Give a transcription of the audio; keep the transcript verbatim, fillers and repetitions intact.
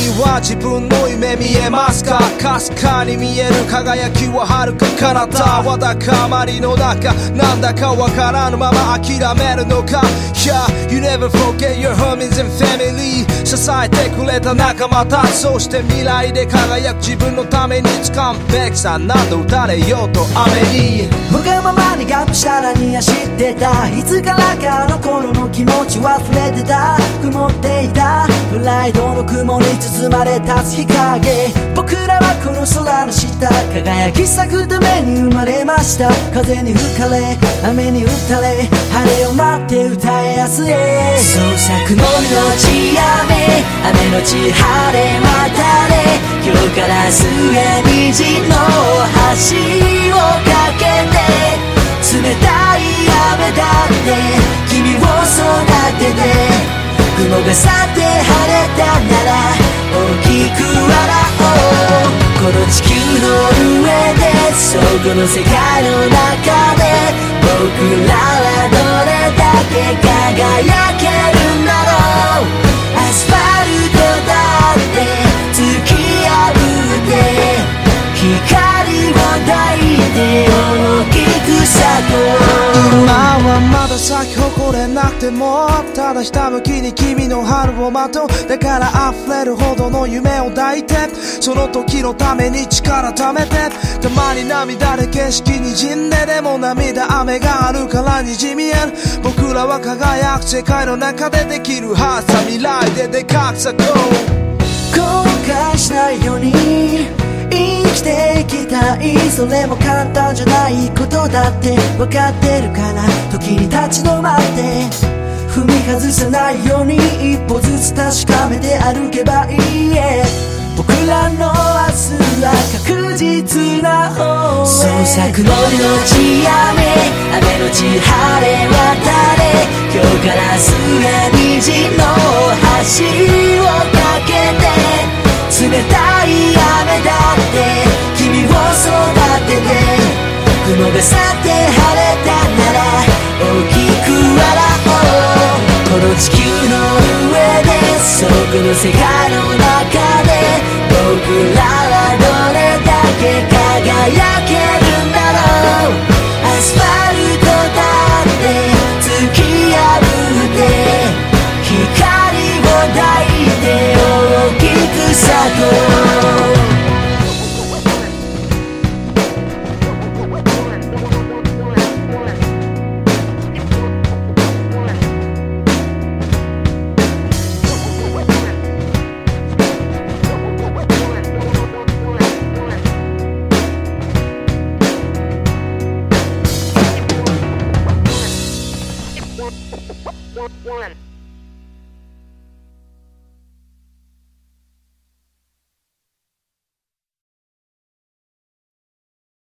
は自分の夢見えますか？かすかに見える輝きは遥か彼方。わだかまりの中なんだかわからぬまま諦めるのか。 Yeah, you never forget your homies and family 支えてくれた仲間たち、そして未来で輝く自分のために掴むべきさ。何度打たれようと雨にわがままにがむしゃらに走ってた。いつからかあの頃の気持ち忘れてた。曇っていたプライドの雲に包まれた日陰。僕らはこの空の下輝き咲くために生まれました。風に吹かれ雨に打たれ晴れを待って歌え明日へ。創作の命雨雨のち晴れ渡れ。今日からすが虹の橋を架けて。冷たい雨だって君を育てて。雲が去って晴れたなら大きく笑おう。この地球の上でそこの世界の中で僕らはどれだけ輝けるんだろう。アスファルトだって突き破って光を抱いて大きく咲こう。 今はまだ咲き誇れなくてもただひたむきに君の春を待とう。だから溢れるほどの夢を抱いてその時のために力貯めて。たまに涙で景色にじんででも涙雨があるからにじみえる。僕らは輝く世界の中でできるはずさ。未来ででかく咲こう。 後悔しないように生きていきたい。それも簡単じゃないことだって分かってるから時に立ち止まって踏み外さないように一歩ずつ確かめて歩けばいい、yeah、僕らの明日は確実な方へ。創作の命雨雨のち晴れ渡れ。今日からすが虹の橋を架けて。冷たい雨だって君を育てて。雲が去って晴れたなら大きく笑おう。この地球の上でそこの世界の中で僕らはどれだけ輝けるんだろう。アスファルトだって突き破って光を抱いて大きく咲こう。 One.